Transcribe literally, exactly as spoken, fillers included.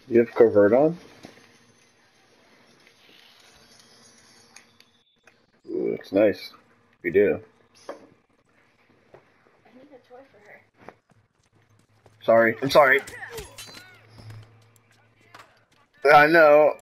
You have covert on? Ooh, it's nice. You do. I need a toy for her. Sorry. I'm sorry. I know.